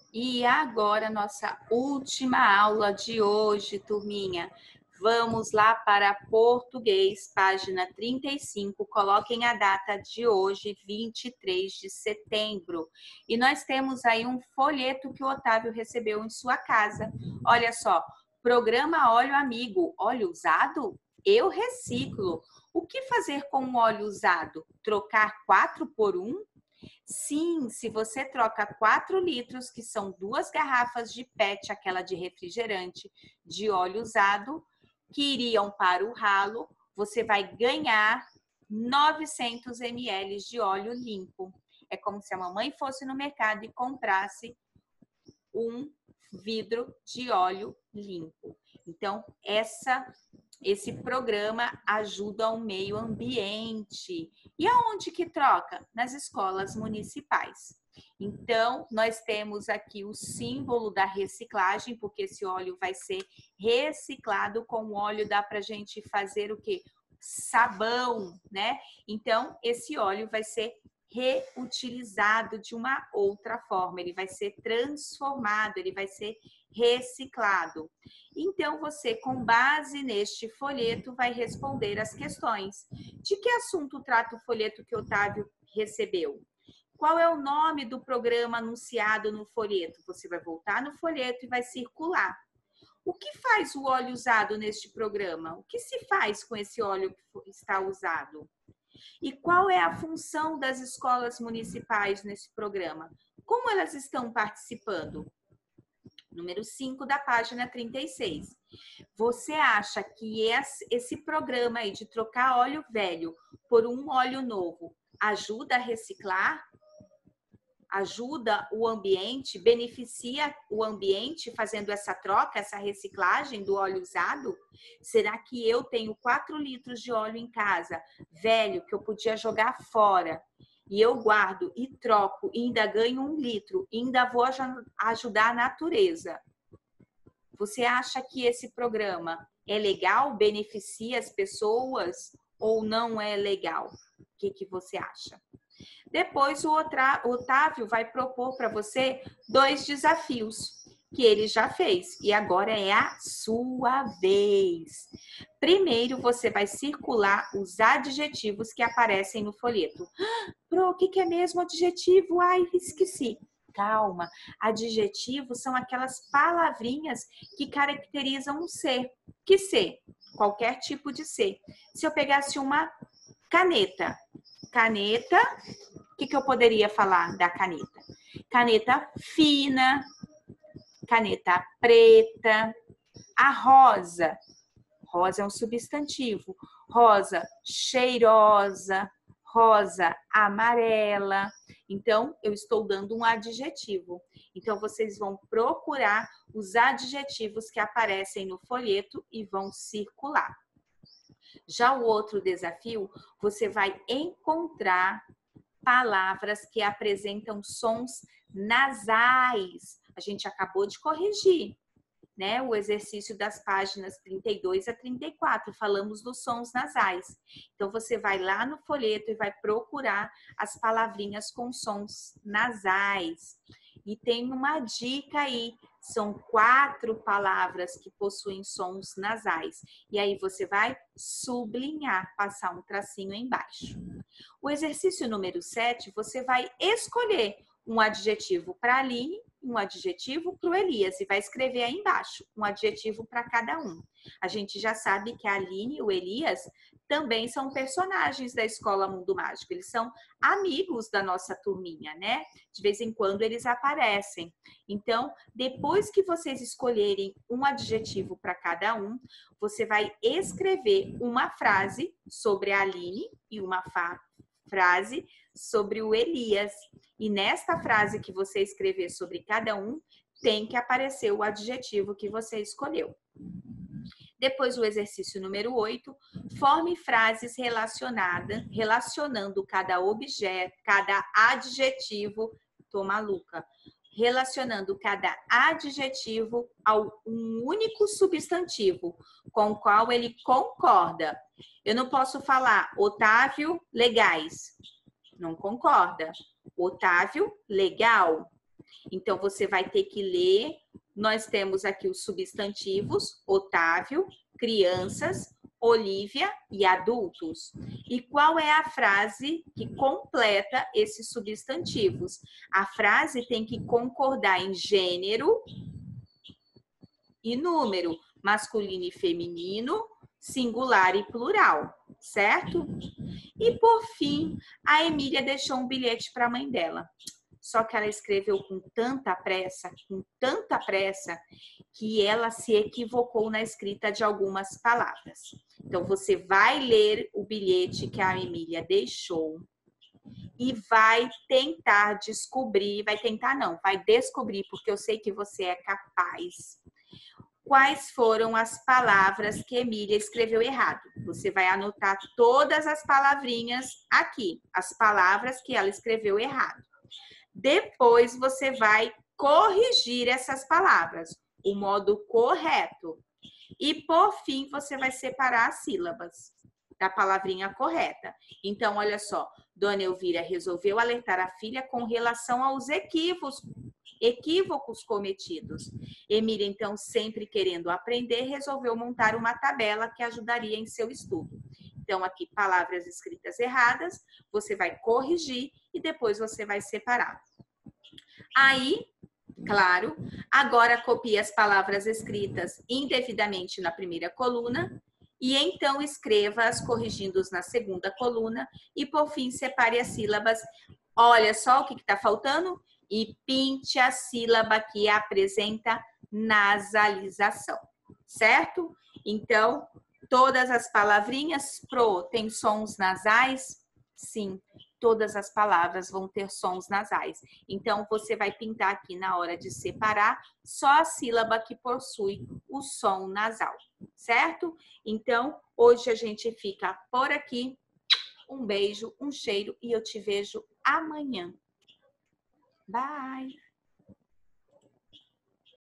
E agora, nossa última aula de hoje, turminha. Vamos lá para português, página 35. Coloquem a data de hoje, 23 de setembro. E nós temos aí um folheto que o Otávio recebeu em sua casa. Olha só, programa Óleo Amigo. Óleo usado? Eu reciclo. O que fazer com o óleo usado? Trocar 4 por 1? Sim, se você troca 4 litros, que são 2 garrafas de PET, aquela de refrigerante, de óleo usado, que iriam para o ralo, você vai ganhar 900 ml de óleo limpo. É como se a mamãe fosse no mercado e comprasse um vidro de óleo limpo. Então, esse programa ajuda ao meio ambiente. E aonde que troca? Nas escolas municipais. Então, nós temos aqui o símbolo da reciclagem, porque esse óleo vai ser reciclado. Com óleo dá para a gente fazer o quê? Sabão, né? Então, esse óleo vai ser reutilizado de uma outra forma, ele vai ser transformado, ele vai ser reciclado. Então, você, com base neste folheto, vai responder as questões. De que assunto trata o folheto que Otávio recebeu? Qual é o nome do programa anunciado no folheto? Você vai voltar no folheto e vai circular. O que faz o óleo usado neste programa? O que se faz com esse óleo que está usado? E qual é a função das escolas municipais nesse programa? Como elas estão participando? Número 5 da página 36. Você acha que esse programa aí de trocar óleo velho por um óleo novo ajuda a reciclar? Ajuda o ambiente, beneficia o ambiente fazendo essa troca, essa reciclagem do óleo usado? Será que eu tenho 4 litros de óleo em casa, velho, que eu podia jogar fora, e eu guardo e troco e ainda ganho 1 litro, e ainda vou ajudar a natureza? Você acha que esse programa é legal, beneficia as pessoas ou não é legal? O que você acha? Depois o Otávio vai propor para você 2 desafios que ele já fez e agora é a sua vez. Primeiro você vai circular os adjetivos que aparecem no folheto. Pro, o que é mesmo adjetivo? Ai, esqueci. Calma, adjetivos são aquelas palavrinhas que caracterizam um ser. Que ser? Qualquer tipo de ser. Se eu pegasse uma caneta, o que eu poderia falar da caneta? Caneta fina, caneta preta, a rosa. Rosa é um substantivo. Rosa cheirosa, rosa amarela. Então, eu estou dando um adjetivo. Então, vocês vão procurar os adjetivos que aparecem no folheto e vão circular. Já o outro desafio, você vai encontrar palavras que apresentam sons nasais. A gente acabou de corrigir, né? O exercício das páginas 32 a 34, falamos dos sons nasais. Então, você vai lá no folheto e vai procurar as palavrinhas com sons nasais. E tem uma dica aí, são 4 palavras que possuem sons nasais. E aí você vai sublinhar, passar um tracinho embaixo. O exercício número 7, você vai escolher um adjetivo para a Aline, um adjetivo para o Elias e vai escrever aí embaixo um adjetivo para cada um. A gente já sabe que a Aline e o Elias também são personagens da Escola Mundo Mágico. Eles são amigos da nossa turminha, né? De vez em quando eles aparecem. Então, depois que vocês escolherem um adjetivo para cada um, você vai escrever uma frase sobre a Aline e uma frase sobre o Elias. E nesta frase que você escrever sobre cada um, tem que aparecer o adjetivo que você escolheu. Depois o exercício número 8, forme frases relacionando cada objeto, cada adjetivo, tô maluca, relacionando cada adjetivo a um único substantivo com o qual ele concorda. Eu não posso falar Otávio, legais. Não concorda. Otávio, legal. Então, você vai ter que ler. Nós temos aqui os substantivos: Otávio, crianças, Olívia e adultos. E qual é a frase que completa esses substantivos? A frase tem que concordar em gênero e número, masculino e feminino, singular e plural, certo? E por fim, a Emília deixou um bilhete para a mãe dela. Só que ela escreveu com tanta pressa, que ela se equivocou na escrita de algumas palavras. Então, você vai ler o bilhete que a Emília deixou e vai tentar descobrir, vai descobrir, porque eu sei que você é capaz. Quais foram as palavras que Emília escreveu errado? Você vai anotar todas as palavrinhas aqui, as palavras que ela escreveu errado. Depois você vai corrigir essas palavras, o modo correto. E por fim, você vai separar as sílabas da palavrinha correta. Então, olha só, Dona Elvira resolveu alertar a filha com relação aos equívocos cometidos. Emília, então, sempre querendo aprender, resolveu montar uma tabela que ajudaria em seu estudo. Então, aqui, palavras escritas erradas, você vai corrigir e depois você vai separar. Aí, claro, agora copie as palavras escritas indevidamente na primeira coluna e então escreva-as corrigindo na segunda coluna e, por fim, separe as sílabas. Olha só o que está faltando? E pinte a sílaba que apresenta nasalização, certo? Então, todas as palavrinhas, tem sons nasais? Sim, todas as palavras vão ter sons nasais. Então, você vai pintar aqui na hora de separar só a sílaba que possui o som nasal, certo? Então, hoje a gente fica por aqui. Um beijo, um cheiro e eu te vejo amanhã. Bye!